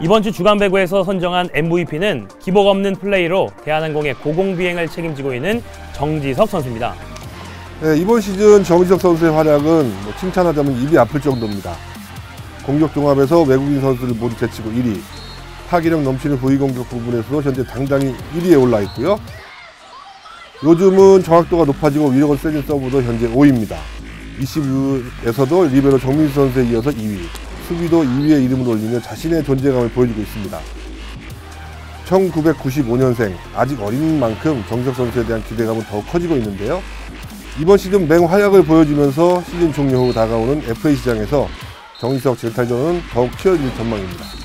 이번 주 주간 배구에서 선정한 MVP는 기복 없는 플레이로 대한항공의 고공비행을 책임지고 있는 정지석 선수입니다. 네, 이번 시즌 정지석 선수의 활약은 칭찬하자면 입이 아플 정도입니다. 공격 종합에서 외국인 선수를 모두 제치고 1위, 파괴력 넘치는 V 공격 부분에서도 현재 당당히 1위에 올라 있고요. 요즘은 정확도가 높아지고 위력을 세진 서브도 현재 5위입니다. 22에서도 리베로 정민수 선수에 이어서 2위, 수비도 2위의 이름을 올리며 자신의 존재감을 보여주고 있습니다. 1995년생, 아직 어린 만큼 정지석 선수에 대한 기대감은 더욱 커지고 있는데요. 이번 시즌 맹활약을 보여주면서 시즌 종료 후 다가오는 FA 시장에서 정지석 쟁탈전은 더욱 치열해질 전망입니다.